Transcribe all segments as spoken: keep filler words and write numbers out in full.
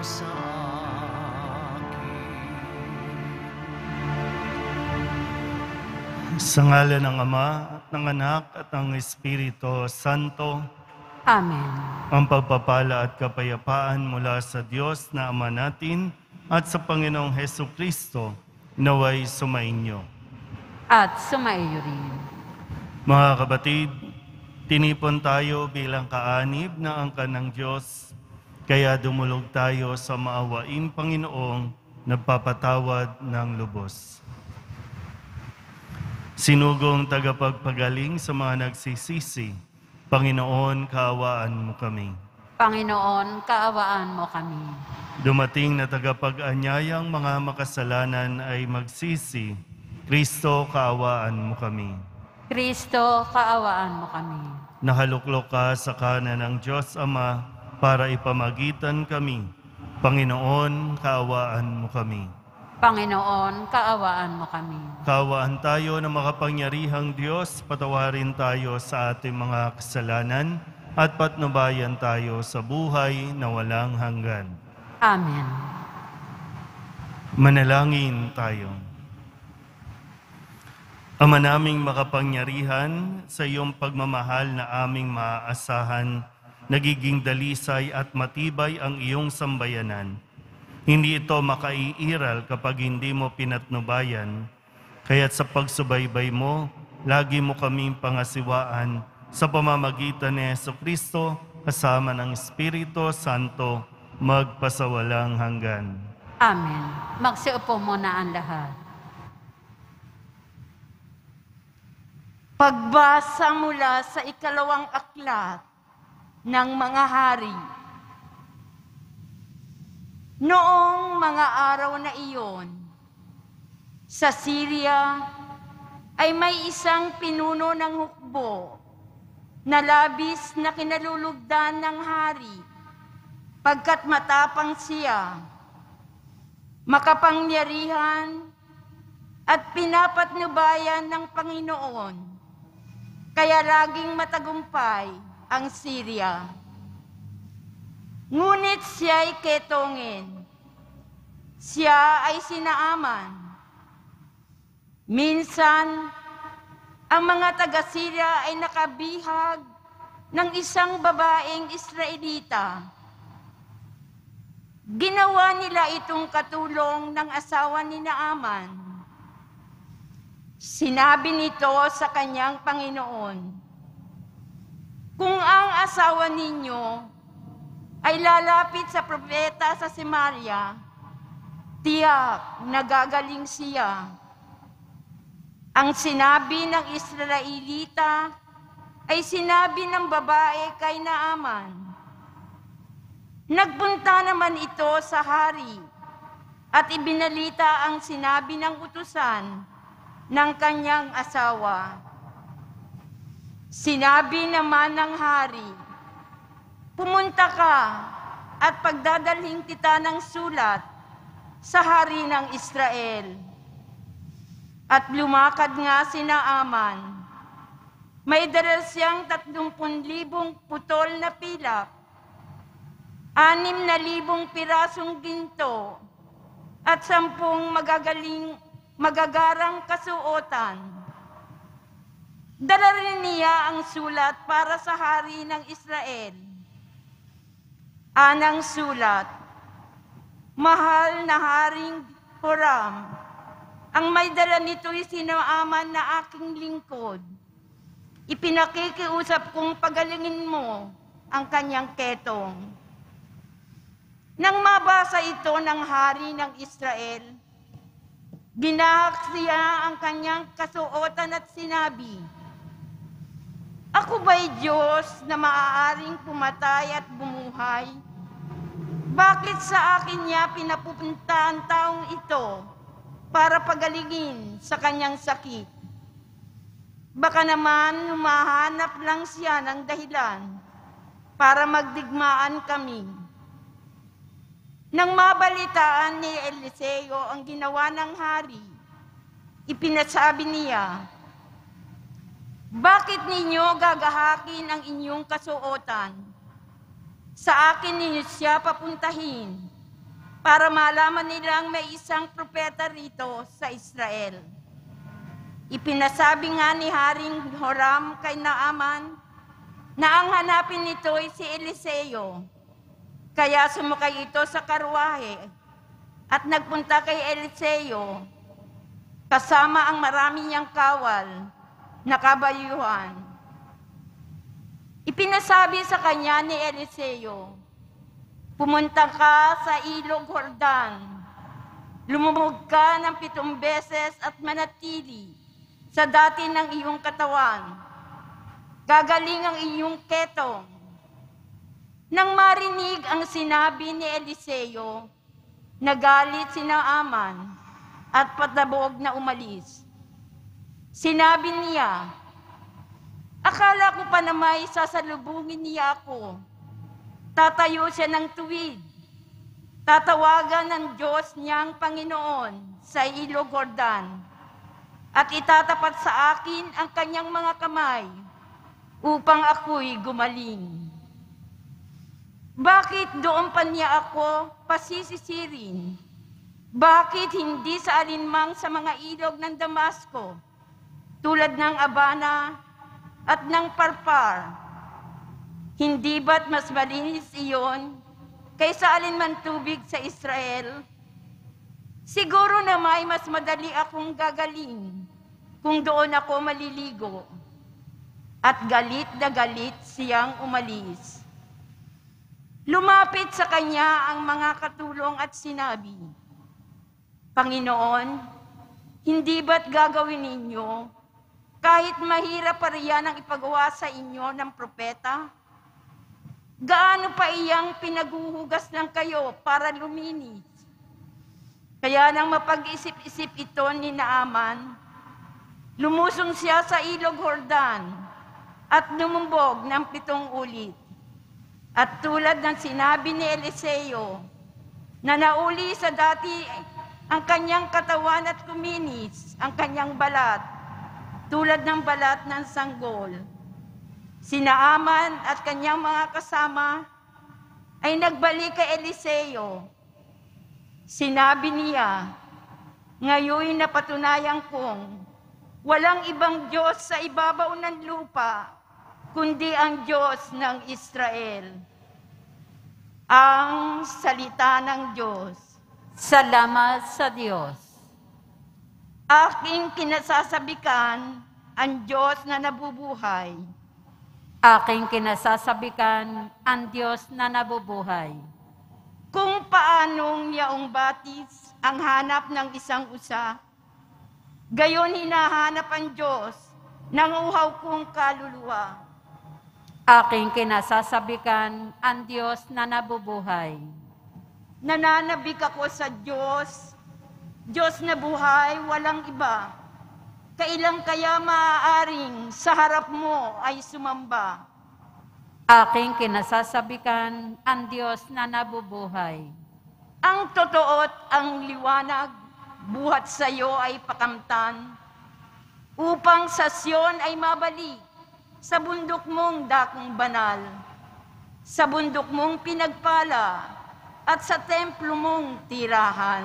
sa akin. Sa ngalan ng Ama, at ng Anak, at ng Espiritu Santo. Amen. Ang pagpapala at kapayapaan mula sa Diyos na Ama natin at sa Panginoong Heso Kristo naway sumainyo. At sumaiyo rin. Mga kapatid, tinipon tayo bilang kaanib na angkan ng Diyos, kaya dumulog tayo sa maawaing Panginoong nagpapatawad ng lubos. Sinugong tagapagpagaling sa mga nagsisisi, Panginoon, kaawaan mo kami. Panginoon, kaawaan mo kami. Dumating na tagapag-anyayang mga makasalanan ay magsisi, Kristo, kaawaan mo kami. Kristo, kaawaan mo kami. Nahaluklok ka sa kanan ng Diyos Ama para ipamagitan kami. Panginoon, kaawaan mo kami. Panginoon, kaawaan mo kami. Kaawaan tayo ng makapangyarihang Diyos, patawarin tayo sa ating mga kasalanan at patnubayan tayo sa buhay na walang hanggan. Amen. Manalangin tayo. Ama naming makapangyarihan, sa iyong pagmamahal na aming maaasahan, nagiging dalisay at matibay ang iyong sambayanan. Hindi ito makaiiral kapag hindi mo pinatnubayan, kaya't sa pagsubaybay mo, lagi mo kaming pangasiwaan sa pamamagitan ni Jesucristo kasama ng Espiritu Santo magpasawalang hanggan. Amen. Magsiupo muna ang lahat. Pagbasa mula sa ikalawang aklat ng mga hari. Noong mga araw na iyon, sa Syria ay may isang pinuno ng hukbo na labis na kinalulugdan ng hari pagkat matapang siya, makapangyarihan at pinapatnubayan ng Panginoon, kaya laging matagumpay ang Syria. Ngunit siya'y ketongin. Siya ay sinaaman. Minsan, ang mga taga-Syria ay nakabihag ng isang babaeng Israelita. Ginawa nila itong katulong ng asawa ni Naaman. Sinabi nito sa kanyang Panginoon, "Kung ang asawa ninyo ay lalapit sa propeta sa Samaria, tiyak nagagaling siya." Ang sinabi ng Israelita ay sinabi ng babae kay Naaman. Nagpunta naman ito sa hari at ibinalita ang sinabi ng utusan ng kanyang asawa. Sinabi naman ng hari, "Pumunta ka at pagdadalhin kita ng sulat sa hari ng Israel." At lumakad nga si Naaman. May dala siyang tatlumpun libong putol na pilak, anim na libong pirasong ginto, at sampung magagaling, magagarang kasuotan. Dala rin niya ang sulat para sa hari ng Israel. Anang sulat, "Mahal na Haring Huram, ang may dala nito'y sinaaman na aking lingkod. Ipinakikiusap kong pagalingin mo ang kanyang ketong." Nang mabasa ito ng hari ng Israel, ginahak siya ang kanyang kasuotan at sinabi, "Ako ba'y Diyos na maaaring pumatay at bumuhay? Bakit sa akin niya pinapupunta ang taong ito para pagalingin sa kanyang sakit? Baka naman humahanap lang siya ng dahilan para magdigmaan kami." Nang mabalitaan ni Eliseo ang ginawa ng hari, ipinasabi niya, "Bakit ninyo gagahakin ang inyong kasuotan? Sa akin ninyo siya papuntahin para malaman nilang may isang propeta rito sa Israel. Ipinasabi nga ni Haring Horam kay Naaman na ang hanapin nito ay si Eliseo. Kaya sumakay ito sa karwahe at nagpunta kay Eliseo kasama ang marami niyang kawal na kabayuhan. Ipinasabi sa kanya ni Eliseo, pumunta ka sa ilog Jordan, lumubog ka ng pitong beses at manatili sa dati ng iyong katawan. Gagaling ang iyong ketong. Nang marinig ang sinabi ni Eliseo, nagalit si Naaman at patabog na umalis. Sinabi niya, akala ko pa na may sasalubungin niya ako. Tatayo siya ng tuwid. Tatawagan ng Diyos niyang Panginoon sa ilog Jordan at itatapat sa akin ang kanyang mga kamay upang ako'y gumaling. Bakit doon pa niya ako pasisisirin? Bakit hindi sa alinmang sa mga ilog ng Damasco, tulad ng Abana at ng Parpar? Hindi ba't mas malinis iyon kaysa alinman tubig sa Israel? Siguro na may mas madali akong gagaling kung doon ako maliligo. At galit na galit siyang umalis. Lumapit sa kanya ang mga katulong at sinabi, Panginoon, hindi ba't gagawin ninyo kahit mahirap pa riyan ang ipagawa sa inyo ng propeta? Gaano pa iyang pinaguhugas lang kayo para luminis? Kaya nang mapag-isip-isip ito ni Naaman, lumusong siya sa ilog Jordan at lumumbog ng pitong ulit. At tulad ng sinabi ni Eliseo, na nauli sa dati ang kanyang katawan at kuminis ang kanyang balat, tulad ng balat ng sanggol. Si Naaman at kanyang mga kasama ay nagbalik kay Eliseo. Sinabi niya, ngayon napatunayan kong walang ibang Diyos sa ibabaw ng lupa, kundi ang Diyos ng Israel. Ang salita ng Diyos. Salamat sa Diyos. Aking kinasasabikan ang Diyos na nabubuhay. Aking kinasasabikan ang Diyos na nabubuhay. Kung paanong yaong batis ang hanap ng isang usa, gayon hinahanap ang Diyos ng uhaw kong kaluluwa. Aking kinasasabikan ang Diyos na nabubuhay. Nananabik ako sa Diyos, Diyos na buhay, walang iba. Kailan kaya maaaring sa harap mo ay sumamba? Aking kinasasabikan ang Diyos na nabubuhay. Ang totoo't ang liwanag, buhat sa iyo ay pakamtan, upang sa Sion ay mabalik, sa bundok mong dakong banal, sa bundok mong pinagpala, at sa templo mong tirahan.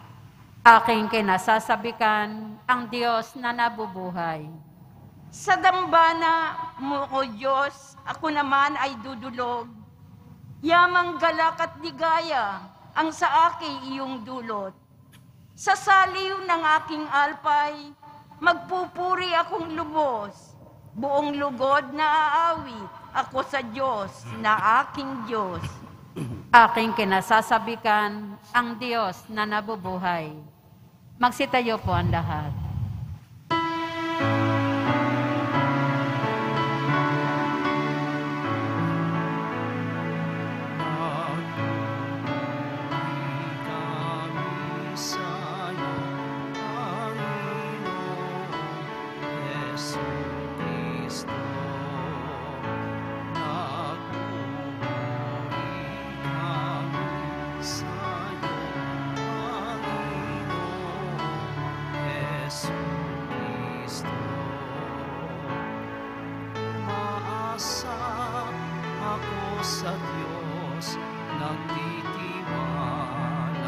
Aking kinasasabikan ang Diyos na nabubuhay. Sa dambana mo, O Diyos, ako naman ay dudulog. Yamang galak at ligaya ang sa akin iyong dulot. Sa saliw ng aking alpay, magpupuri akong lubos. Buong lugod na aawit ako sa Diyos na aking Diyos. Aking kinasasabikan ang Diyos na nabubuhay. Magsitayo po ang lahat. Sa Diyos nagtitiwala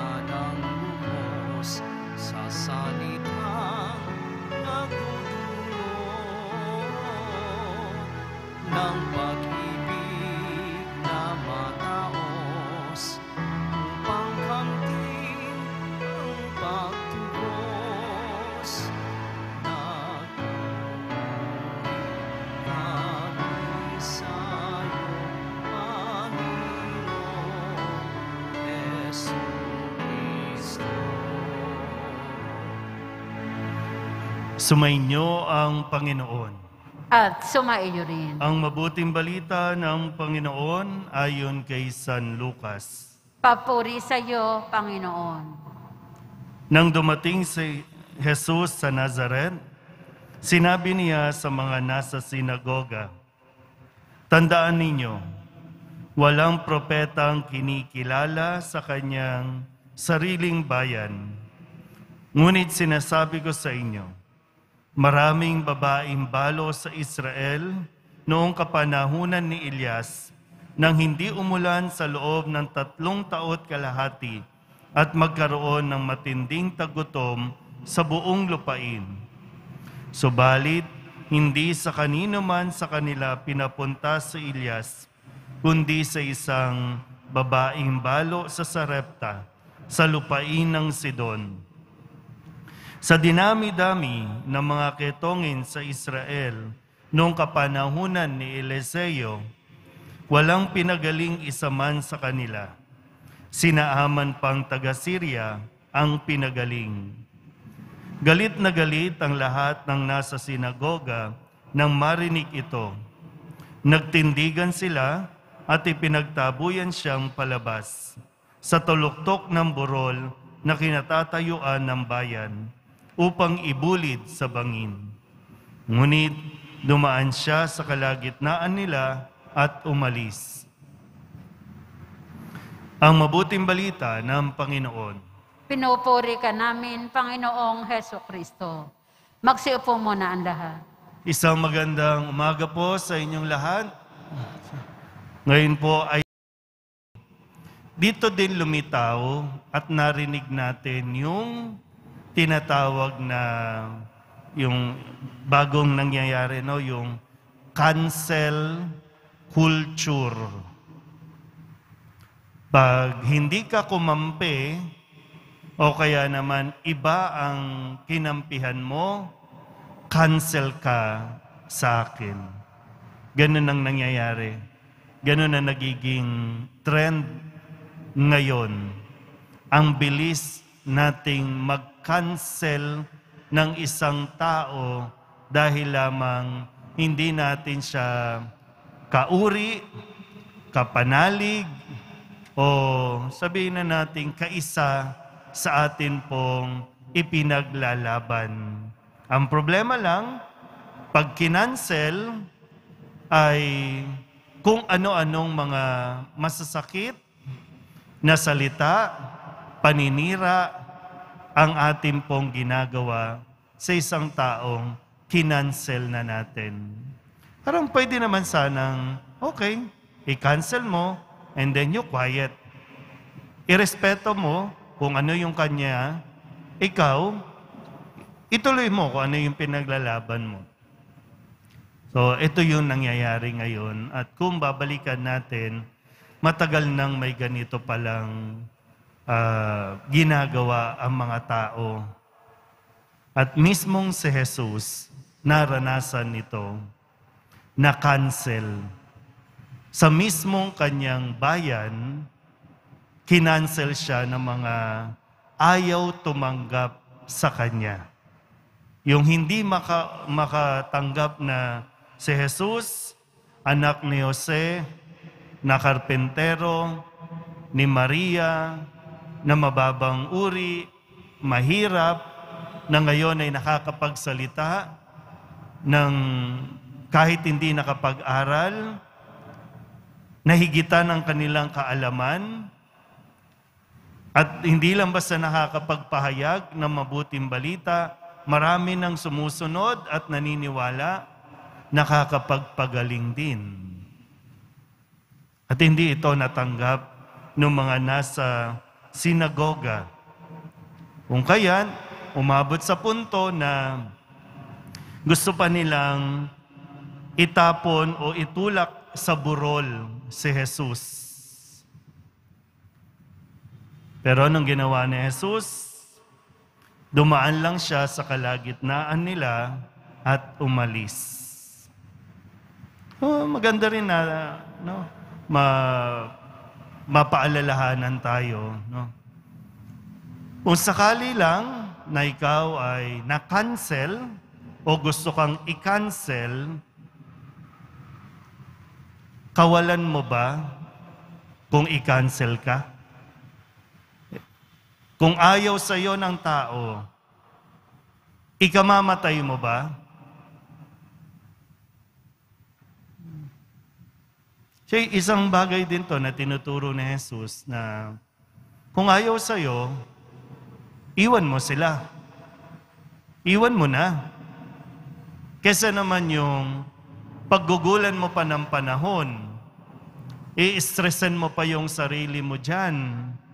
Sumainyo ang Panginoon. At sumaiyo rin. Ang mabuting balita ng Panginoon ayon kay San Lucas. Papuri sa iyo, Panginoon. Nang dumating si Jesus sa Nazaret, sinabi niya sa mga nasa sinagoga, "Tandaan ninyo, walang propetang kinikilala sa kanyang sariling bayan. Ngunit sinasabi ko sa inyo, maraming babaeng balo sa Israel noong kapanahunan ni Elias nang hindi umulan sa loob ng tatlong taot kalahati at magkaroon ng matinding tagutom sa buong lupain. Subalit, hindi sa kanino man sa kanila pinapunta si Elias, kundi sa isang babaeng balo sa Sarepta, sa lupain ng Sidon. Sa dinami-dami ng mga ketongin sa Israel noong kapanahunan ni Eliseo, walang pinagaling isa man sa kanila. Sinaaman pang taga-Syria ang pinagaling. Galit na galit ang lahat ng nasa sinagoga nang marinig ito. Nagtindigan sila at ipinagtabuyan siyang palabas sa tuluktok ng burol na kinatatayuan ng bayan upang ibulid sa bangin. Ngunit dumaan siya sa kalagitnaan nila at umalis. Ang mabuting balita ng Panginoon. Pinupuri ka namin, Panginoong Heso Kristo. Magsiupo muna ang lahat. Isang magandang umaga po sa inyong lahat. Ngayon po ay dito din lumitaw at narinig natin yung tinatawag na yung bagong nangyayari, no? Yung cancel culture. Pag hindi ka kumampi o kaya naman iba ang kinampihan mo, cancel ka sa akin. Ganun ang nangyayari. Ganun ang nagiging trend ngayon. Ang bilis nating mag-cancel ng isang tao dahil lamang hindi natin siya kauri, kapanalig, o sabihin na natin kaisa sa atin pong ipinaglalaban. Ang problema lang, pag kinancel ay kung ano-anong mga masasakit na salita, paninira, ang atin pong ginagawa sa isang taong kinancel na natin. Parang pwede naman sanang, okay, i-cancel mo, and then you quiet. Irespeto mo kung ano yung kanya, ikaw, ituloy mo kung ano yung pinaglalaban mo. So, ito yung nangyayari ngayon. At kung babalikan natin, matagal nang may ganito palang uh, ginagawa ang mga tao. At mismong si Jesus, naranasan nito, na-cancel. Sa mismong kanyang bayan, kinancel siya ng mga ayaw tumanggap sa kanya. Yung hindi maka, makatanggap na si Jesus, anak ni Jose, na karpentero, ni Maria, na mababang uri, mahirap, na ngayon ay nakakapagsalita, ng kahit hindi nakapag-aral, nahigitan ang kanilang kaalaman, at hindi lang basta nakakapagpahayag ng mabuting balita, marami nang sumusunod at naniniwala, nakakapagpagaling din. At hindi ito natanggap ng mga nasa sinagoga. Kung kaya, umabot sa punto na gusto pa nilang itapon o itulak sa burol si Jesus. Pero anong ginawa ni Jesus? Dumaan lang siya sa kalagitnaan nila at umalis. Oh, maganda rin na no, ma, mapaalalahanan tayo. No? Kung sakali lang na ikaw ay na-cancel o gusto kang i-cancel, kawalan mo ba kung i-cancel ka? Kung ayaw sa iyo ng tao, ikamamatay mo ba? Siya, isang bagay din to na tinuturo ni Jesus na kung ayaw sa iyo, iwan mo sila. Iwan mo na. Kesa naman yung paggugulan mo pa ng panahon, i-stressan mo pa yung sarili mo dyan.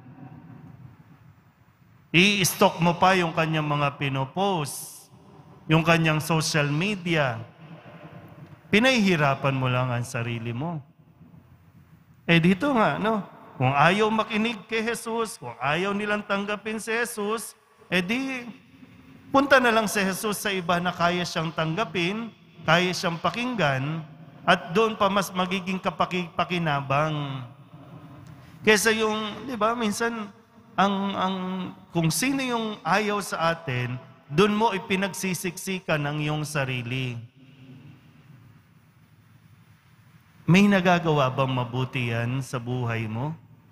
I-stalk mo pa yung kanyang mga pinopost, yung kanyang social media. Pinahihirapan mo lang ang sarili mo. Eh dito nga, no? Kung ayaw makinig kay Jesus, kung ayaw nilang tanggapin si Jesus, eh di, punta na lang si Jesus sa iba na kaya siyang tanggapin, kaya siyang pakinggan, at doon pa mas magiging kapakipakinabang. Kesa yung, di ba, minsan, ang, ang, kung sino yung ayaw sa atin, doon mo ipinagsisiksikan ang iyong sarili. May nagagawa bang mabuti yan sa buhay mo?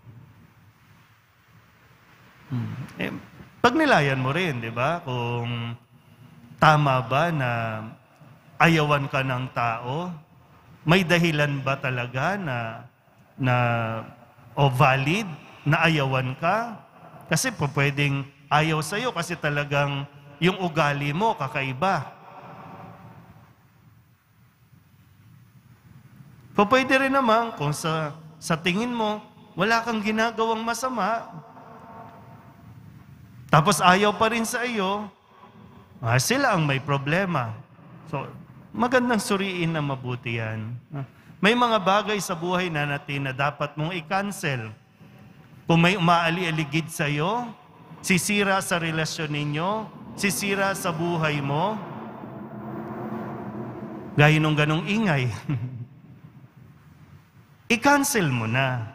Hmm. Eh, pagnilayan mo rin, di ba? Kung tama ba na ayawan ka ng tao? May dahilan ba talaga na, na o valid na ayawan ka? Kasi po pwedeng ayaw sa'yo kasi talagang yung ugali mo kakaiba. Po pwede rin naman kung sa, sa tingin mo wala kang ginagawang masama, tapos ayaw pa rin sa iyo, ah, sila ang may problema. So, magandang suriin na mabuti yan. May mga bagay sa buhay na natin na dapat mong i-cancel. Kung may umaali-aligid sa iyo, sisira sa relasyon ninyo, sisira sa buhay mo, gaya nung ganong ingay, i-cancel mo na.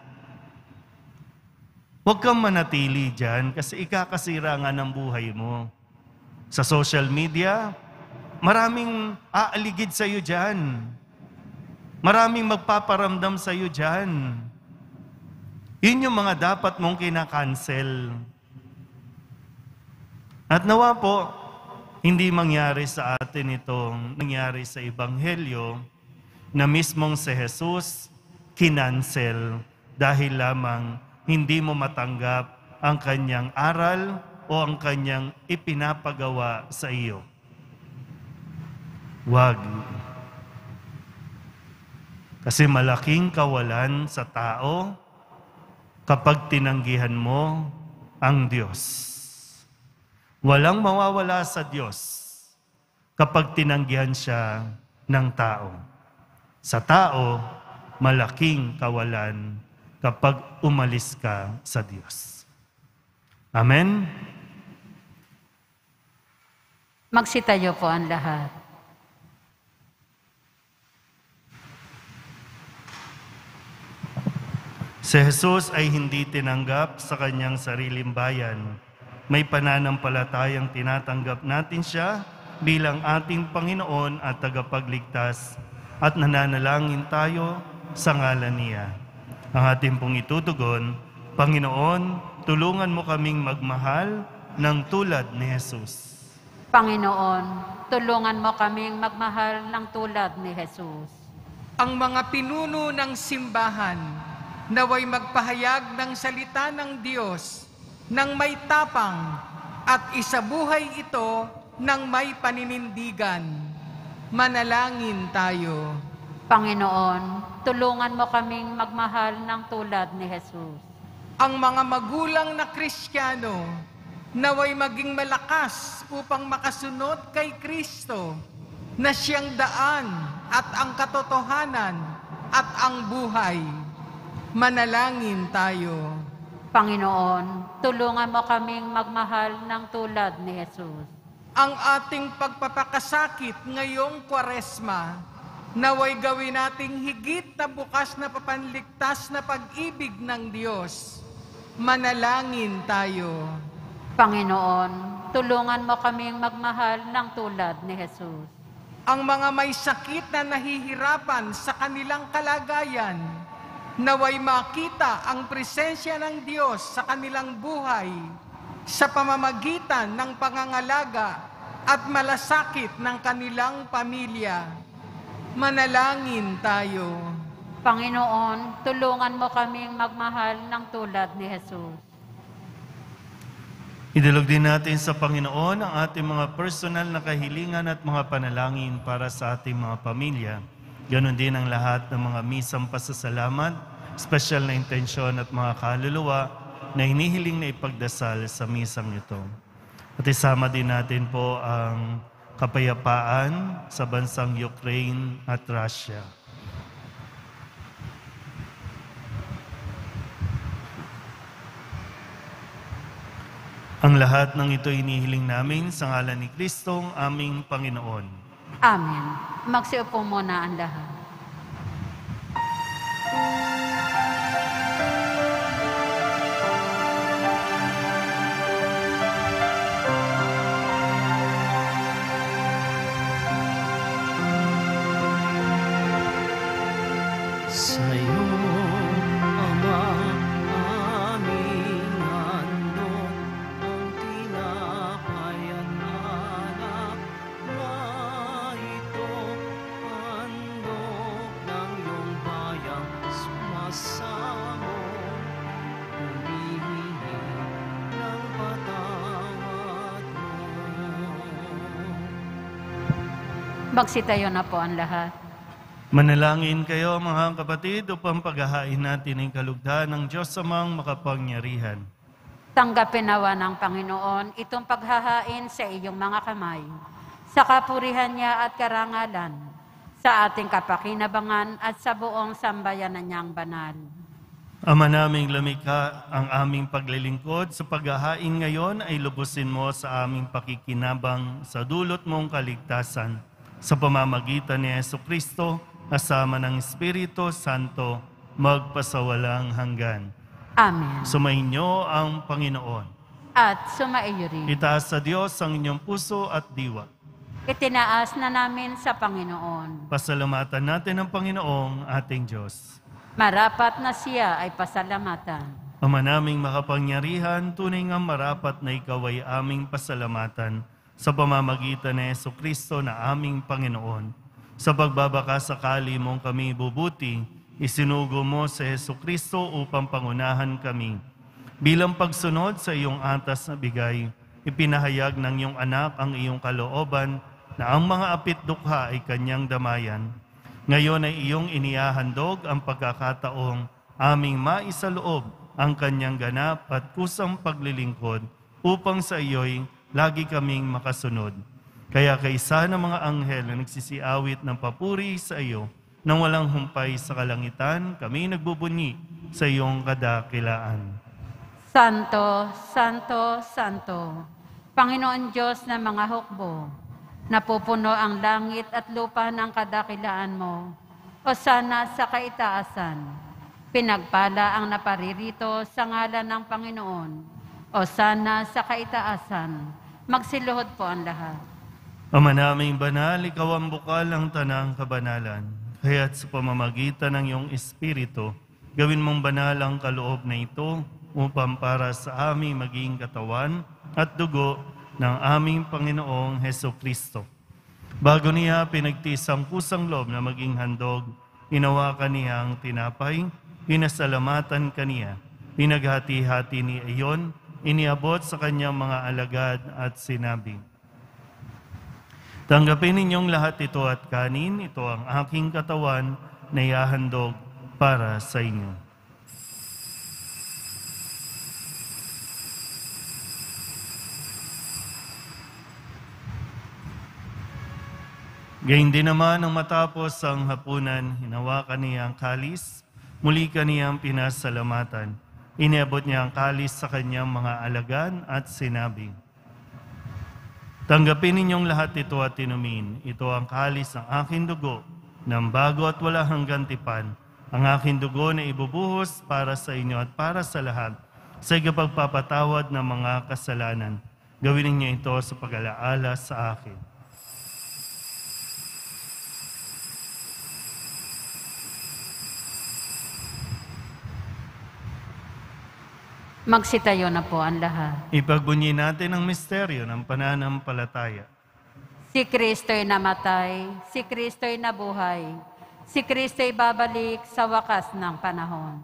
Huwag kang manatili dyan kasi ikakasira nga ng buhay mo. Sa social media, maraming aaligid sa iyo dyan. Maraming magpaparamdam sa iyo dyan. Yun yung mga dapat mong kinakancel. At nawa po, hindi mangyari sa atin itong nangyari sa Ebanghelyo na mismong si Jesus kinancel dahil lamang hindi mo matanggap ang kanyang aral o ang kanyang ipinapagawa sa iyo. Wag. Kasi malaking kawalan sa tao kapag tinanggihan mo ang Diyos. Walang mawawala sa Diyos kapag tinanggihan siya ng tao. Sa tao, malaking kawalan kapag umalis ka sa Diyos. Amen? Magsitayo po ang lahat. Si Jesus ay hindi tinanggap sa kanyang sariling bayan. May pananampalatayang tinatanggap natin siya bilang ating Panginoon at tagapagligtas at nananalangin tayo sa ngalan niya. Ang ating pong itutugon, Panginoon, tulungan mo kaming magmahal ng tulad ni Jesus. Panginoon, tulungan mo kaming magmahal ng tulad ni Jesus. Ang mga pinuno ng simbahan, naway magpahayag ng salita ng Diyos ng may tapang at isabuhay ito ng may paninindigan. Manalangin tayo. Panginoon, tulungan mo kaming magmahal ng tulad ni Jesus. Ang mga magulang na Kristiyano, naway maging malakas upang makasunod kay Kristo, na siyang daan at ang katotohanan at ang buhay. Manalangin tayo. Panginoon, tulungan mo kaming magmahal ng tulad ni Jesus. Ang ating pagpapakasakit ngayong Kwaresma, naway gawin nating higit na bukas na papanligtas na pag-ibig ng Diyos. Manalangin tayo. Panginoon, tulungan mo kaming magmahal ng tulad ni Jesus. Ang mga may sakit na nahihirapan sa kanilang kalagayan, naway makita ang presensya ng Diyos sa kanilang buhay sa pamamagitan ng pangangalaga at malasakit ng kanilang pamilya. Manalangin tayo. Panginoon, tulungan mo kaming magmahal ng tulad ni Jesus. Idulog din natin sa Panginoon ang ating mga personal na kahilingan at mga panalangin para sa ating mga pamilya. Ganon din ang lahat ng mga misang pasasalamat, special na intensyon at mga kaluluwa na hinihiling na ipagdasal sa misang ito. At isama din natin po ang kapayapaan sa bansang Ukraine at Russia. Ang lahat ng ito inihiling namin sa ngalan ni Kristong aming Panginoon. Amen. Magsiupo muna ang lahat. Sa'yo, Ama, aming handog ang tinapay at alak na ito, handog ng iyong bayang sumasamo, humihingi ng patawad mo. Magsitayo na po ang lahat. Manalangin kayo mga kapatid upang paghahain natin ang kalugdan ng Diyos Amang makapangyarihan. Tanggapin nawa ng Panginoon itong paghahain sa iyong mga kamay, sa kapurihan niya at karangalan, sa ating kapakinabangan at sa buong sambayanan niyang banal. Ama naming lumikha, ang aming paglilingkod sa paghahain ngayon ay lubusin mo sa aming pakikinabang sa dulot mong kaligtasan, sa pamamagitan ni Jesucristo, kasama ng Espiritu Santo, magpasawalang hanggan. Amen. Sumainyo ang Panginoon. At sumaiyo rin. Itaas sa Diyos ang inyong puso at diwa. Itinaas na namin sa Panginoon. Pasalamatan natin ang Panginoong ating Diyos. Marapat na siya ay pasalamatan. Ama naming makapangyarihan, tunay nga marapat na ikaw ay aming pasalamatan sa pamamagitan ni Jesucristo na aming Panginoon. Sa pagbabakasakali mong kami bubuti, isinugo mo sa Jesucristo upang pangunahan kami. Bilang pagsunod sa iyong atas na bigay, ipinahayag ng iyong anak ang iyong kalooban na ang mga apit-dukha ay kanyang damayan. Ngayon ay iyong inihahandog ang pagkakataong aming maisaloob ang kanyang ganap at kusang paglilingkod upang sa iyo'y lagi kaming makasunod. Kaya kaisa ng mga anghel na nagsisiawit ng papuri sa iyo, nang walang humpay sa kalangitan, kami nagbubunyi sa iyong kadakilaan. Santo, Santo, Santo, Panginoon Diyos ng mga hukbo, napupuno ang langit at lupa ng kadakilaan mo, o sana sa kaitaasan. Pinagpala ang naparirito sa ngalan ng Panginoon, o sana sa kaitaasan. Magsiluhod po ang lahat. Ama naming banal, ikaw ang bukal ng tanang kabanalan. Kaya't sa pamamagitan ng iyong Espiritu, gawin mong banal ang kaloob na ito upang para sa aming maging katawan at dugo ng aming Panginoong Hesukristo. Bago niya pinagtiis ang kusang loob na maging handog, inawakan niya ang tinapay, pinasalamatan kaniya, pinaghati-hati ni iyon, iniabot sa kanyang mga alagad at sinabi, tanggapin ninyong lahat ito at kanin, ito ang aking katawan na ihahandog para sa inyo. Gayun din naman ang matapos ang hapunan, hinawakan niya ang kalis, muli kaniyang pinasalamatan. Iniabot niya ang kalis sa kanyang mga alagad at sinabi, tanggapin ninyong lahat ito at inumin. Ito ang kalis ng aking dugo, ng bago at wala hanggang tipan. Ang aking dugo na ibubuhos para sa inyo at para sa lahat, sa ikapagpapatawad ng mga kasalanan. Gawin ninyo ito sa pag-alaala sa akin. Magsitayo na po ang lahat. Ipagbunyi natin ang misteryo ng pananampalataya. Si Kristo'y namatay, si Kristo'y nabuhay, si Kristo'y babalik sa wakas ng panahon.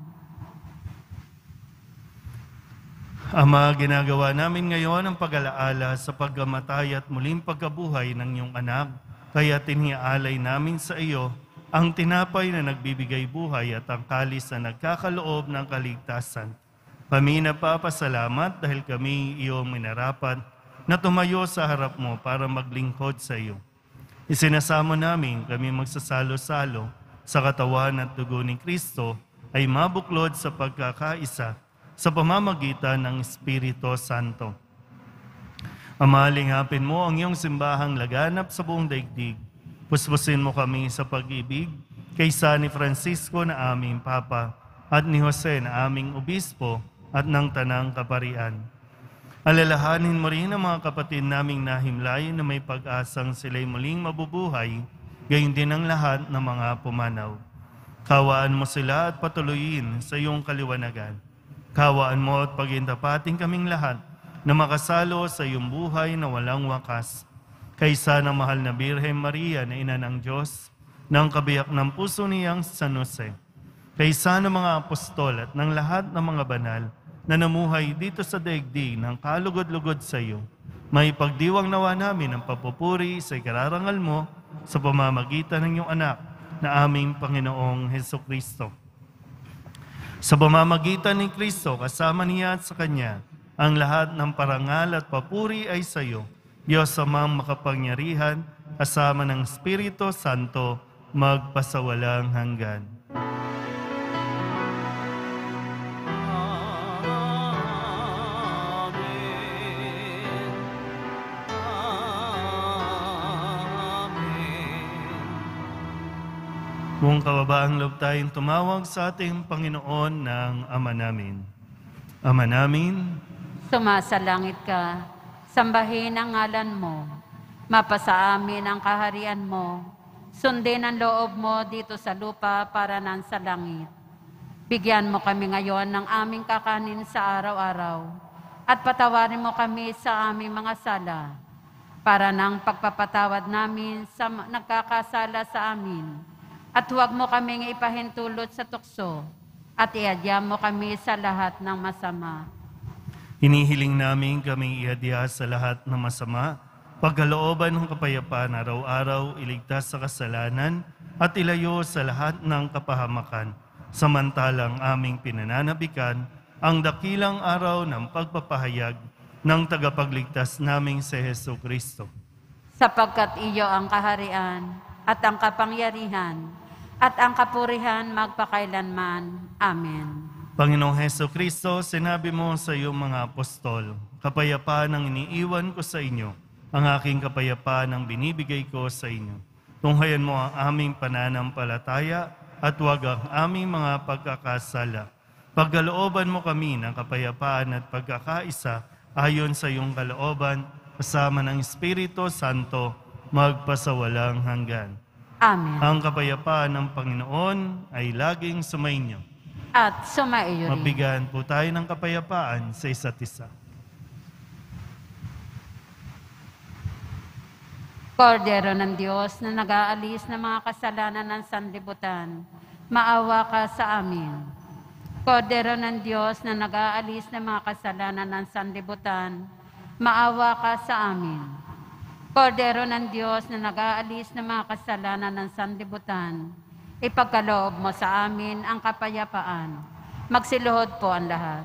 Ama, ginagawa namin ngayon ang pag-alaala sa pagkamatay at muling pagkabuhay ng iyong anak, kaya tiniaalay namin sa iyo ang tinapay na nagbibigay buhay at ang kalis na nagkakaloob ng kaligtasan. Kami napapasalamat dahil kami iyong minarapat na tumayo sa harap mo para maglingkod sa iyo. Isinasamo namin kami magsasalo-salo sa katawan at dugo ni Kristo ay mabuklod sa pagkakaisa sa pamamagitan ng Espiritu Santo. Ama, lingapin mo ang iyong simbahang laganap sa buong daigdig. Puspusin mo kami sa pag-ibig kaysa ni Francisco na aming Papa at ni Jose na aming Obispo at ng Tanang Kaparian. Alalahanin mo rin ang mga kapatid naming nahimlay na may pag-asang sila'y muling mabubuhay, gayon din ang lahat ng mga pumanaw. Kawaan mo sila at patuloyin sa iyong kaliwanagan. Kawaan mo at pagintapating kaming lahat na makasalo sa iyong buhay na walang wakas. Kaysa ng mahal na Birhen Maria na ina ng Diyos, ng kabiyak ng puso niyang San Jose. Kaysa ng mga apostol at ng lahat ng mga banal na namuhay dito sa daigdig ng kalugod-lugod sa iyo, may pagdiwang nawa namin ang papupuri sa ikararangal mo sa pamamagitan ng iyong anak na aming Panginoong Hesukristo. Sa pamamagitan ni Kristo, kasama niya at sa Kanya, ang lahat ng parangal at papuri ay sa iyo, Diyos Amang makapangyarihan, kasama ng Espiritu Santo, magpasawalang hanggan. Kung kababaang loob tayong tumawag sa ating Panginoon ng Ama namin. Ama namin, Sumasalangit ka, sambahin ang ngalan mo, mapasa amin ang kaharian mo, sundin ang loob mo dito sa lupa para nan sa langit. Bigyan mo kami ngayon ng aming kakanin sa araw-araw, at patawarin mo kami sa aming mga sala, para ng pagpapatawad namin sa nagkakasala sa amin. At huwag mo kaming ipahintulot sa tukso, at iadya mo kami sa lahat ng masama. hinihiling namin kaming iadya sa lahat ng masama, pagkalooban ng kapayapaan araw-araw, iligtas sa kasalanan, at ilayo sa lahat ng kapahamakan, samantalang aming pinananabikan ang dakilang araw ng pagpapahayag ng tagapagligtas naming si Jesucristo. Sapagkat iyo ang kaharian, at ang kapangyarihan, at ang kapurihan magpakailanman. Amen. Panginoong Jesucristo, sinabi mo sa iyong mga apostol, kapayapaan ang iniiwan ko sa inyo, ang aking kapayapaan ang binibigay ko sa inyo. Tunghayan mo ang aming pananampalataya at huwag ang aming mga pagkakasala. Pagkalooban mo kami ng kapayapaan at pagkakaisa ayon sa iyong kalooban, kasama ng Espiritu Santo, magpasawalang hanggan. Amen. Ang kapayapaan ng Panginoon ay laging sumainyo. At sumaiyo rin. Mabigyan po tayo ng kapayapaan sa isa't isa. Kordero ng Diyos na nag-aalis ng mga kasalanan ng sanlibutan, maawa ka sa amin. Kordero ng Diyos na nag-aalis ng mga kasalanan ng sanlibutan, maawa ka sa amin. Kordero ng Diyos na nag-aalis ng mga kasalanan ng sanlibutan, ipagkaloob mo sa amin ang kapayapaan. Magsiluhod po ang lahat.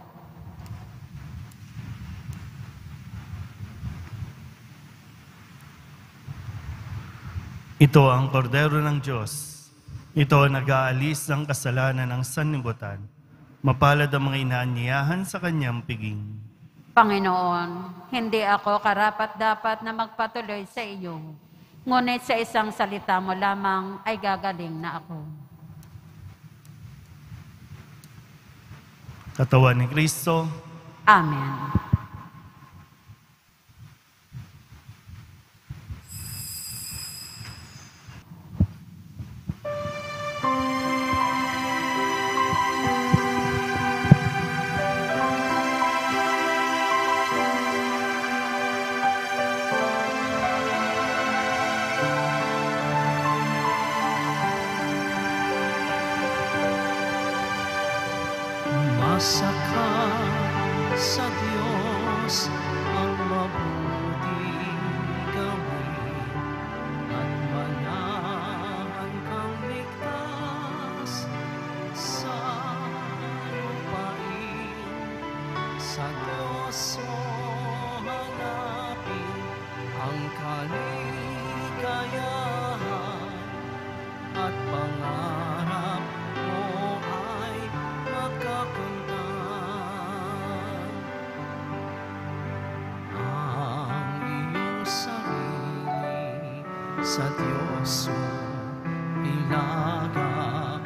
Ito ang kordero ng Diyos. Ito ang nag-aalis ng kasalanan ng sanlibutan. Mapalad ang mga inaanyayahan sa kanyang piging. Panginoon, hindi ako karapat-dapat na magpatuloy sa iyo, ngunit sa isang salita mo lamang ay gagaling na ako. Katawan ni Kristo. Amen. sa Diyos mo ilaga.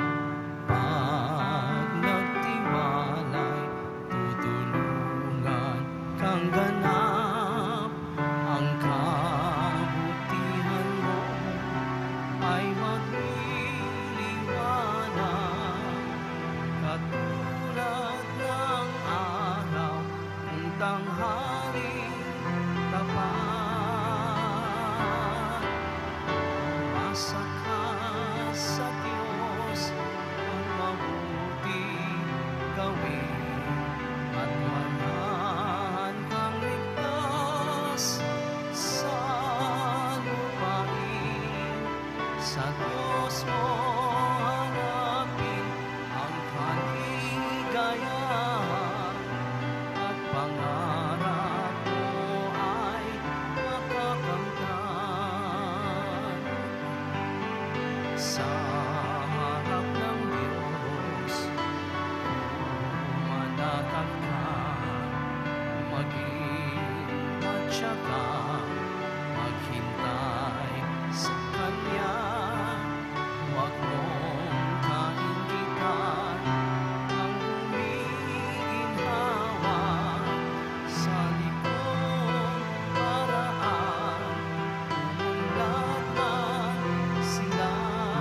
Pag nagtiwalay, tutulungan kang ganap. Ang kabutihan mo ay magliliwanag, katulad ng araw kung tanghaling tapat. Umasa ka sa Diyos, ang mabuti gawin, at manahan kang ligtas sa lupain. Sa Diyos mo hanapin ang kaligayahan, at pangarap mo ay makakamtan. Sa harap ng Diyos, manatag ka, maging matyaga, maghintay sa Kanya. Huwag mong kaingitan ang umiginhawa sa likod paraan, umunlad man sila.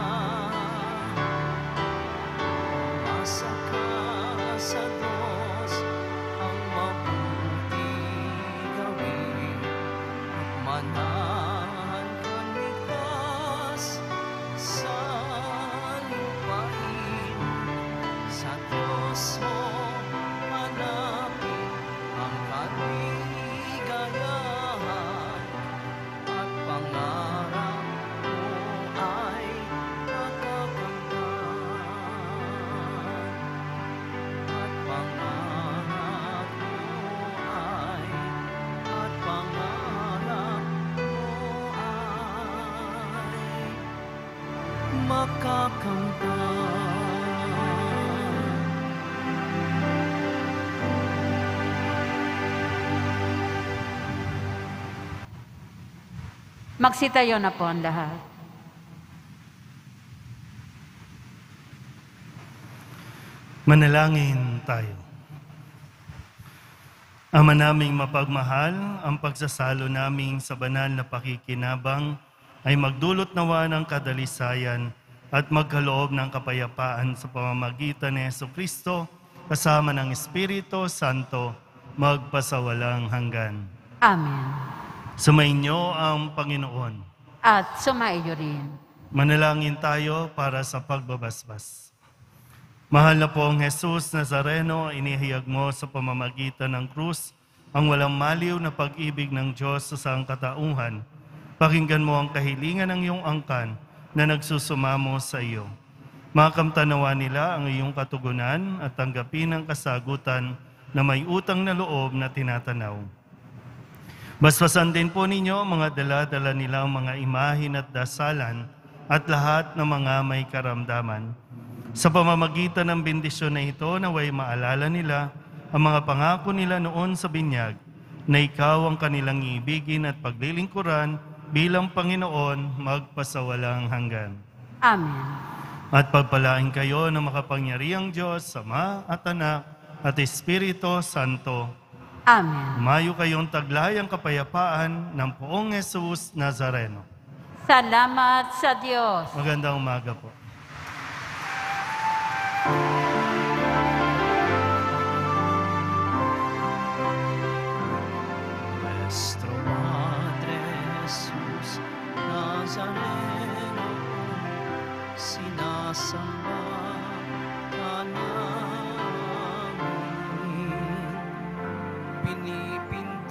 Umasa ka sa Diyos, ang mabuti gawin, at manahan kang ligtas sa lupain. Sa Diyos mo hanapin ang kaligayahan, at pangarap mo ay makakamtan. At pangarap mo ay, at pangarap mo ay makakamtan. Magsitayo na po ang lahat. Manalangin tayo. Ama naming mapagmahal, ang pagsasalo naming sa banal na pakikinabang ay magdulot nawa ng kadalisayan at magkaloob ng kapayapaan sa pamamagitan ni Jesucristo kasama ng Espiritu Santo magpasawalang hanggan. Amen. Sumainyo ang Panginoon. At sumaiyo rin. Manalangin tayo para sa pagbabasbas. Mahal na pong Jesus Nazareno, inihayag mo sa pamamagitan ng krus ang walang maliw na pag-ibig ng Diyos sa sangkatauhan. Pakinggan mo ang kahilingan ng iyong angkan na nagsusumamo sa iyo. Makamtanawa nila ang iyong katugunan at tanggapin ang kasagutan na may utang na loob na tinatanaw. Basbasan din po ninyo ang mga dala-dala nilang mga imahin at dasalan at lahat ng mga may karamdaman. Sa pamamagitan ng bendisyon na ito, naway maalala nila ang mga pangako nila noon sa binyag na ikaw ang kanilang iibigin at paglilingkuran bilang Panginoon magpasawalang hanggan. Amen. At pagpalain kayo ng makapangyarihang Diyos, Ama at Anak at Espiritu Santo. Amen. Umayo kayong taglayang kapayapaan ng poong Jesus Nazareno. Salamat sa Diyos. Magandang umaga po. Nuestro Padre Jesus Nazareno, sinasamba ka namin, pinipindot